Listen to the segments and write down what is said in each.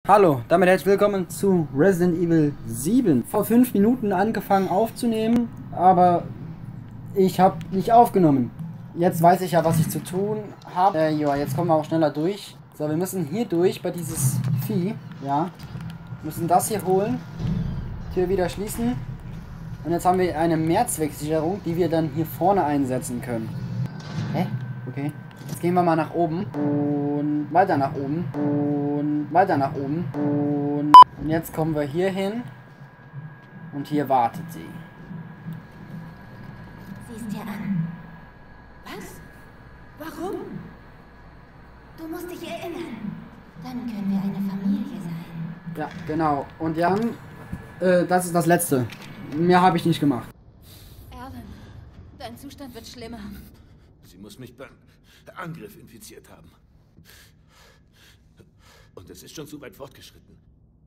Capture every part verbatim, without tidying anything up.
Hallo, damit herzlich willkommen zu Resident Evil sieben. Vor fünf Minuten angefangen aufzunehmen, aber ich habe nicht aufgenommen. Jetzt weiß ich ja, was ich zu tun habe. Äh, ja, jetzt kommen wir auch schneller durch. So, wir müssen hier durch bei dieses Vieh. Ja, müssen das hier holen. Tür wieder schließen. Und jetzt haben wir eine Mehrzwecksicherung, die wir dann hier vorne einsetzen können. Hä? Okay. Jetzt gehen wir mal nach oben und weiter nach oben und weiter nach oben und, und jetzt kommen wir hier hin und hier wartet sie. Siehst dir an. Was? Warum? Du musst dich erinnern. Dann können wir eine Familie sein. Ja, genau. Und Jan, äh, das ist das Letzte. Mehr habe ich nicht gemacht. Alan, dein Zustand wird schlimmer. Sie muss mich beim Angriff infiziert haben. Und es ist schon zu weit fortgeschritten.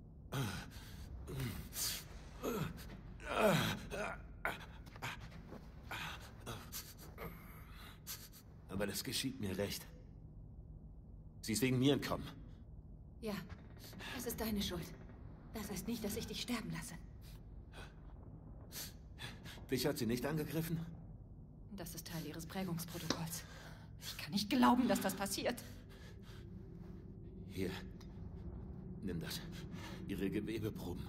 Aber das geschieht mir recht. Sie ist wegen mir entkommen. Ja, es ist deine Schuld. Das heißt nicht, dass ich dich sterben lasse. Dich hat sie nicht angegriffen? Das ist Teil ihres Prägungsprotokolls. Ich kann nicht glauben, dass das passiert. Hier, nimm das. Ihre Gewebeproben.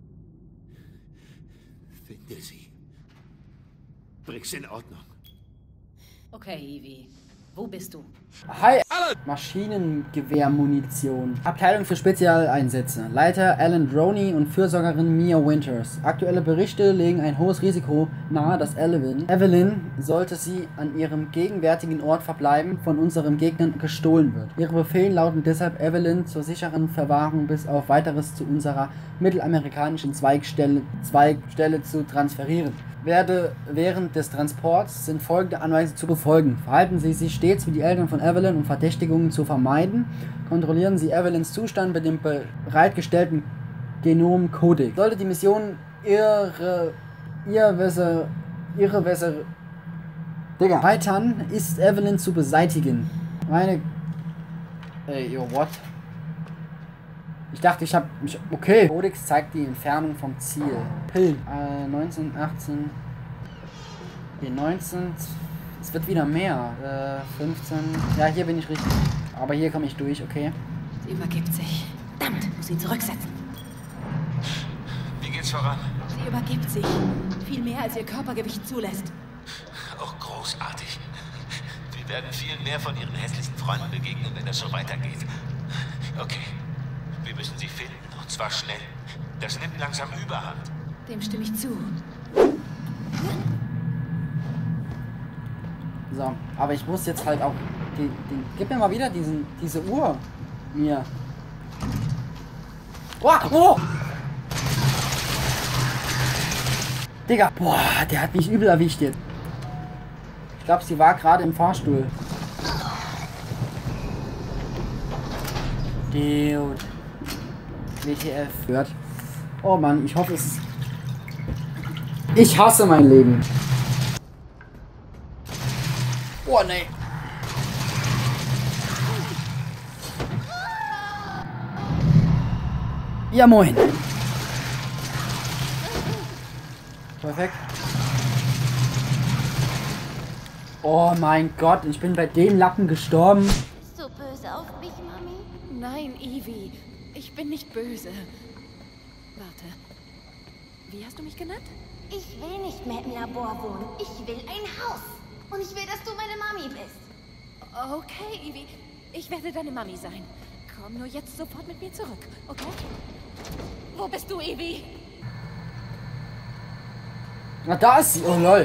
Finde sie. Bring's in Ordnung. Okay, Evie. Wo bist du? Hi! Maschinengewehrmunition. Abteilung für Spezialeinsätze. Leiter Alan Droney und Fürsorgerin Mia Winters. Aktuelle Berichte legen ein hohes Risiko nahe, dass Evelyn, Evelyn, sollte sie an ihrem gegenwärtigen Ort verbleiben, von unseren Gegnern gestohlen wird. Ihre Befehle lauten deshalb, Evelyn zur sicheren Verwahrung bis auf weiteres zu unserer mittelamerikanischen Zweigstelle, Zweigstelle zu transferieren. Werde während des Transports sind folgende Anweisungen zu befolgen. Verhalten Sie sich stets wie die Eltern von Evelyn, um Verdächtigungen zu vermeiden. Kontrollieren Sie Evelyns Zustand mit dem bereitgestellten Genom-Kodex. Sollte die Mission ihre ihr Wässer ihre Wässer Digga weitern, ist Evelyn zu beseitigen. Meine Ey, yo, what? Ich dachte, ich habe mich. Okay. Codex zeigt die Entfernung vom Ziel. Pillen. Äh, neunzehn, achtzehn. Okay, neunzehn. Es wird wieder mehr. Äh, fünfzehn. Ja, hier bin ich richtig. Aber hier komme ich durch, okay. Sie übergibt sich. Verdammt, muss ihn zurücksetzen. Wie geht's voran? Sie übergibt sich. Viel mehr, als ihr Körpergewicht zulässt. Auch großartig. Wir werden vielen mehr von ihren hässlichen Freunden begegnen, wenn das so weitergeht. Okay. Wir müssen sie finden, und zwar schnell. Das nimmt langsam Überhand. Dem stimme ich zu. So, aber ich muss jetzt halt auch. Die, die, gib mir mal wieder diesen, diese Uhr. Mir. Oh, oh! Digga, boah, der hat mich übel erwischt jetzt. Ich glaube, sie war gerade im Fahrstuhl. Dude. W T F. Hört. Oh Mann, ich hoffe es ist... Ich hasse mein Leben. Oh ne. Ja moin. Perfekt. Oh mein Gott, ich bin bei dem Lappen gestorben. Bist du böse auf mich, Mami? Nein, Evie. Ich bin nicht böse. Warte. Wie hast du mich genannt? Ich will nicht mehr im Labor wohnen. Ich will ein Haus. Und ich will, dass du meine Mami bist. Okay, Evie. Ich werde deine Mami sein. Komm nur jetzt sofort mit mir zurück, okay? Wo bist du, Evie? Na, da ist sie. Oh lol.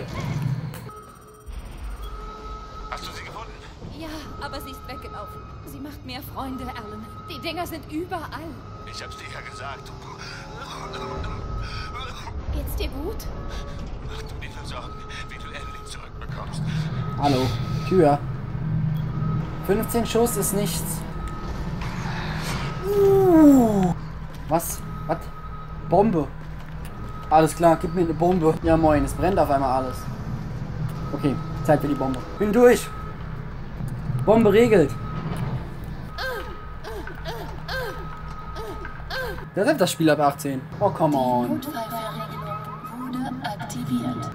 Hast du sie gefunden? Ja, aber sie ist weggelaufen. Sie macht mehr Freunde, Alan. Die Dinger sind überall. Ich hab's dir ja gesagt. Geht's dir gut? Mach du dir Sorgen, wie du Evelyn zurückbekommst. Hallo. Tür. fünfzehn Schuss ist nichts. Uh. Was? Was? Bombe. Alles klar, gib mir eine Bombe. Ja moin, es brennt auf einmal alles. Okay, Zeit für die Bombe. Bin durch. Bombe regelt. Deshalb das Spiel ab achtzehn. Oh, come on. Notfallverriegelung wurde aktiviert.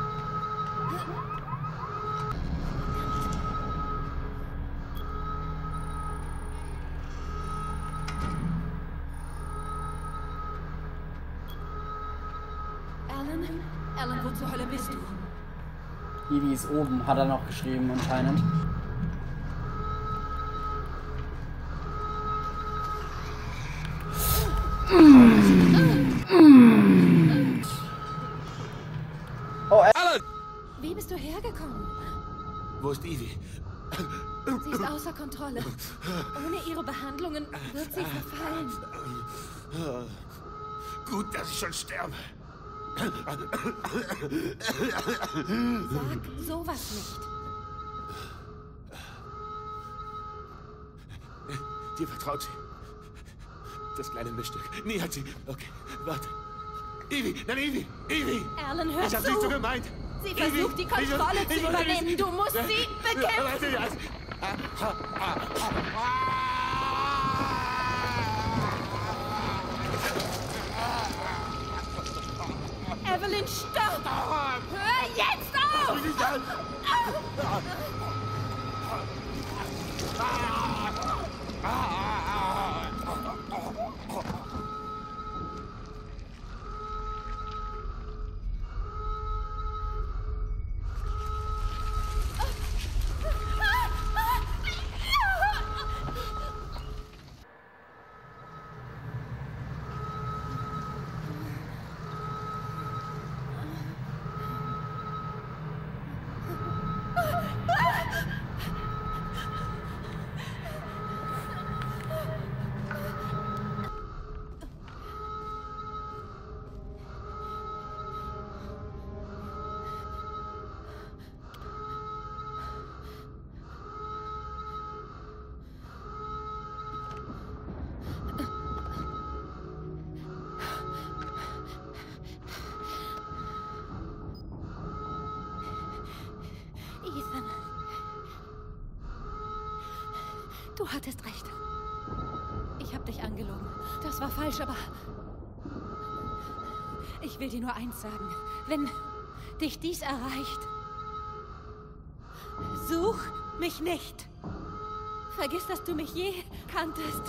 Alan? Alan, wo zur Hölle bist du? Ivy ist oben, hat er noch geschrieben anscheinend. Oh, Alan! Wie bist du hergekommen? Wo ist Ivy? Sie ist außer Kontrolle. Ohne ihre Behandlungen wird sie verfallen. Gut, dass ich schon sterbe. Sag sowas nicht. Dir vertraut sie. Das kleine Mischstück. Nie hat sie... Okay, warte. Ivy, nein, Ivy! Ivy! Alan, hör Ich hab zu! nicht so gemeint! Sie Ivy, versucht, die Kontrolle ich- zu ich- ich- übernehmen. Du musst sie bekämpfen! Warte, ja. Evelyn, stopp! Hör jetzt auf! Ethan. Du hattest recht. Ich habe dich angelogen. Das war falsch, aber... Ich will dir nur eins sagen. Wenn dich dies erreicht, such mich nicht. Vergiss, dass du mich je kanntest.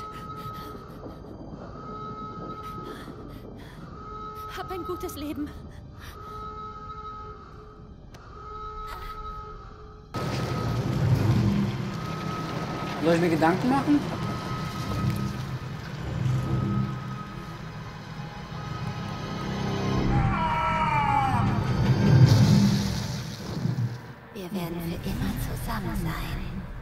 Hab ein gutes Leben. Soll ich mir Gedanken machen? Wir werden für immer zusammen sein.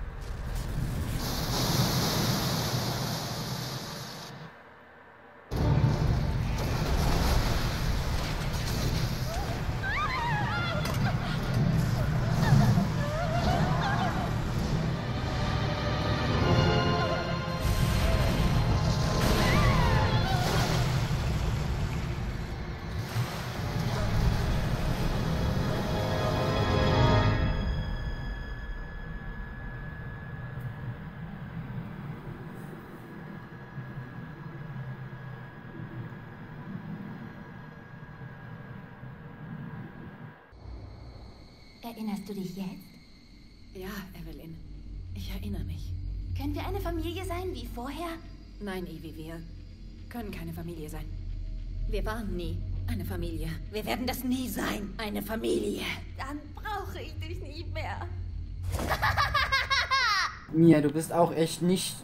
Erinnerst du dich jetzt? Ja, Evelyn. Ich erinnere mich. Können wir eine Familie sein wie vorher? Nein, Ivy, wir können keine Familie sein. Wir waren nie eine Familie. Wir werden das nie sein, eine Familie. Dann brauche ich dich nicht mehr. Mia, du bist auch echt nicht...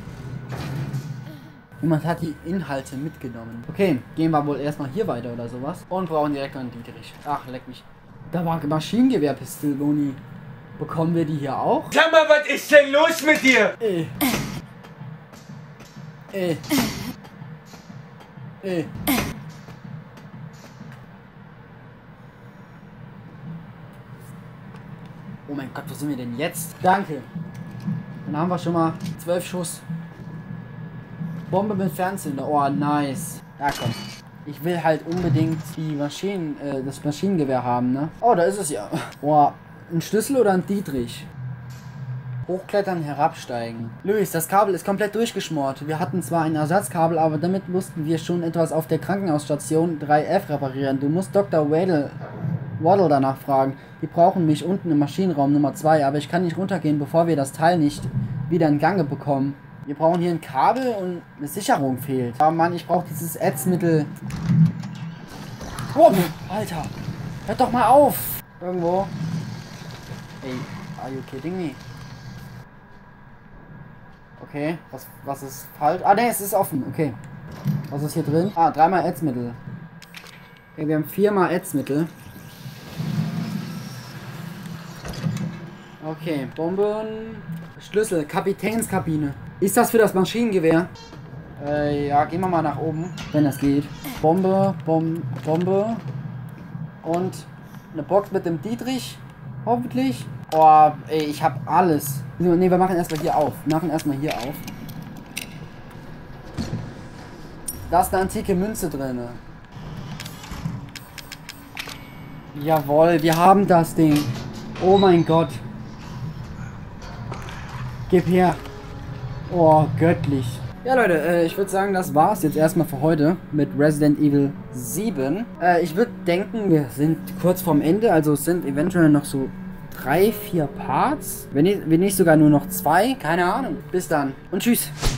Jemand hat die Inhalte mitgenommen. Okay, gehen wir wohl erstmal hier weiter oder sowas. Und brauchen direkt einen Dietrich. Ach, leck mich. Da war Maschinengewehrpistole, Boni. Bekommen wir die hier auch? Sag mal, was ist denn los mit dir? Ey. Ey. Ey. Oh mein Gott, wo sind wir denn jetzt? Danke. Dann haben wir schon mal zwölf Schuss. Bombe mit Fernzünder. Oh, nice. Ja, komm. Ich will halt unbedingt die Maschinen, äh, das Maschinengewehr haben, ne? Oh, da ist es ja. Oh, ein Schlüssel oder ein Dietrich? Hochklettern, herabsteigen. Luis, das Kabel ist komplett durchgeschmort. Wir hatten zwar ein Ersatzkabel, aber damit mussten wir schon etwas auf der Krankenhausstation drei F reparieren. Du musst Doktor Waddle, Waddle danach fragen. Die brauchen mich unten im Maschinenraum Nummer zwei, aber ich kann nicht runtergehen, bevor wir das Teil nicht wieder in Gange bekommen. Wir brauchen hier ein Kabel und eine Sicherung fehlt. Aber Mann, ich brauche dieses Ätzmittel. Oh, Alter, hört doch mal auf. Irgendwo. Ey, are you kidding me? Okay, was, was ist falsch? Ah, ne, es ist offen. Okay. Was ist hier drin? Ah, dreimal Ätzmittel. Okay, wir haben viermal Ätzmittel. Okay, Bomben. Schlüssel, Kapitänskabine. Ist das für das Maschinengewehr? Äh, ja, gehen wir mal nach oben, wenn das geht. Bombe, Bom Bombe. Und eine Box mit dem Dietrich. Hoffentlich. Oh, ey, ich hab alles. Ne, wir machen erstmal hier auf. Wir machen erstmal hier auf. Da ist eine antike Münze drin. Jawohl, wir haben das Ding. Oh mein Gott. Gib her. Oh, göttlich. Ja, Leute, äh, ich würde sagen, das war's jetzt erstmal für heute mit Resident Evil sieben. Äh, ich würde denken, wir sind kurz vorm Ende, also es sind eventuell noch so drei, vier Parts. Wenn nicht, wenn nicht sogar nur noch zwei, keine Ahnung. Bis dann und tschüss.